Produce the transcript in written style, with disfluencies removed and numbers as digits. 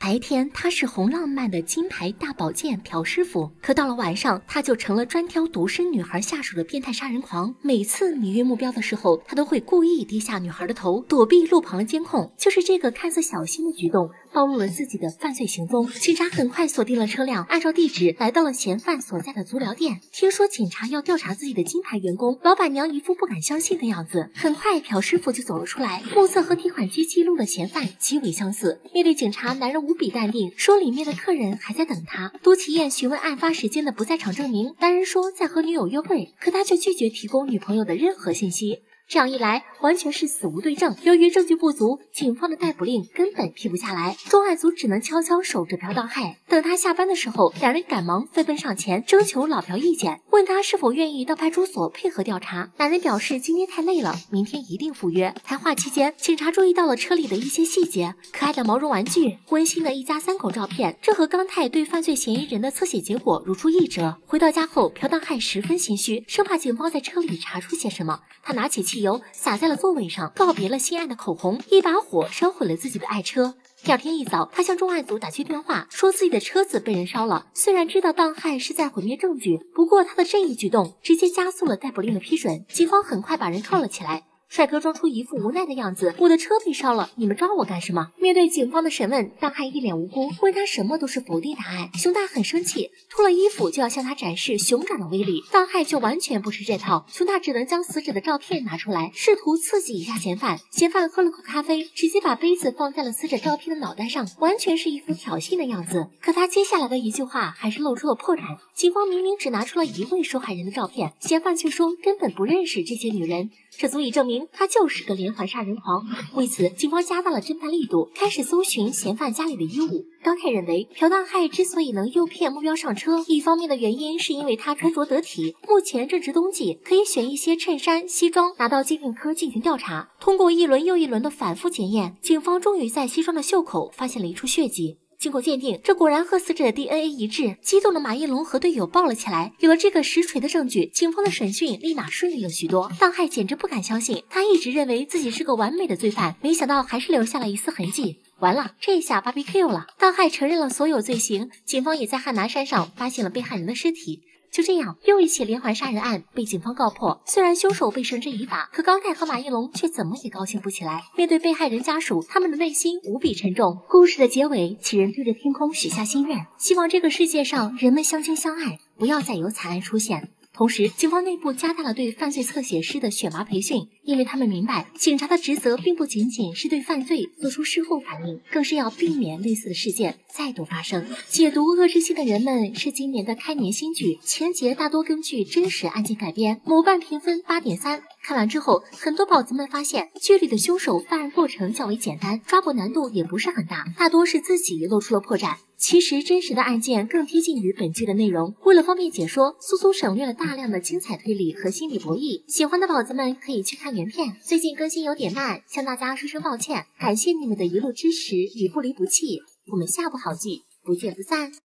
白天他是红浪漫的金牌大保健朴师傅，可到了晚上，他就成了专挑独身女孩下手的变态杀人狂。每次迷晕目标的时候，他都会故意低下女孩的头，躲避路旁的监控。就是这个看似小心的举动，暴露了自己的犯罪行踪。警察很快锁定了车辆，按照地址来到了嫌犯所在的足疗店。听说警察要调查自己的金牌员工，老板娘一副不敢相信的样子。很快，朴师傅就走了出来，目测和提款机记录的嫌犯极为相似。面对警察，男人无比淡定，说里面的客人还在等他。都启燕询问案发时间的不在场证明，男人说在和女友约会，可他却拒绝提供女朋友的任何信息。这样一来，完全是死无对证。由于证据不足，警方的逮捕令根本批不下来，重案组只能悄悄守着朴道害。等他下班的时候，两人赶忙飞奔上前，征求老朴意见，问他是否愿意到派出所配合调查。男人表示今天太累了，明天一定赴约。谈话期间，警察注意到了车里的一些细节，可爱的毛绒玩具，温馨的一家三口照片，这和刚泰对犯罪嫌疑人的侧写结果如出一辙。回到家后，朴道害十分心虚，生怕警方在车里查出些什么。他拿起汽油洒在了座位上，告别了心爱的口红，一把火烧毁了自己的爱车。第二天一早，他向重案组打去电话，说自己的车子被人烧了。虽然知道道害是在毁灭证据，不过他的这一举动直接加速了逮捕令的批准。警方很快把人铐了起来。帅哥装出一副无奈的样子，我的车被烧了，你们抓我干什么？面对警方的审问，道害一脸无辜，问他什么都是否定答案。熊大很生气，脱了衣服就要向他展示熊掌的威力，道害就完全不吃这套。熊大只能将死者的照片拿出来，试图刺激一下嫌犯。嫌犯喝了口咖啡，直接把杯子放在了死者照片的脑袋上，完全是一副挑衅的样子。可他接下来的一句话还是露出了破绽。警方明明只拿出了一位受害人的照片，嫌犯却说根本不认识这些女人，这足以证明他就是个连环杀人狂。为此，警方加大了侦办力度，开始搜寻嫌犯家里的衣物。高泰认为，朴道害之所以能诱骗目标上车，一方面的原因是因为他穿着得体，目前正值冬季，可以选一些衬衫、西装拿到鉴定科进行调查。通过一轮又一轮的反复检验，警方终于在西装的袖口发现了一处血迹。经过鉴定，这果然和死者的 DNA 一致。激动的马一龙和队友抱了起来。有了这个实锤的证据，警方的审讯立马顺利了许多。道害简直不敢相信，他一直认为自己是个完美的罪犯，没想到还是留下了一丝痕迹。完了，这下 BBQ 了。道害承认了所有罪行，警方也在汉拿山上发现了被害人的尸体。就这样，又一起连环杀人案被警方告破。虽然凶手被绳之以法，可高泰和马一龙却怎么也高兴不起来。面对被害人家属，他们的内心无比沉重。故事的结尾，几人对着天空许下心愿，希望这个世界上人们相亲相爱，不要再有惨案出现。同时，警方内部加大了对犯罪侧写师的选拔培训，因为他们明白，警察的职责并不仅仅是对犯罪做出事后反应，更是要避免类似的事件再度发生。解读《恶之心的人们》是今年的开年新剧，情节大多根据真实案件改编，某瓣评分8.3。看完之后，很多宝子们发现，剧里的凶手犯案过程较为简单，抓捕难度也不是很大，大多是自己露出了破绽。其实真实的案件更贴近于本剧的内容。为了方便解说，苏苏省略了大量的精彩推理和心理博弈。喜欢的宝子们可以去看原片。最近更新有点慢，向大家说声抱歉，感谢你们的一路支持与不离不弃。我们下部好剧不见不散。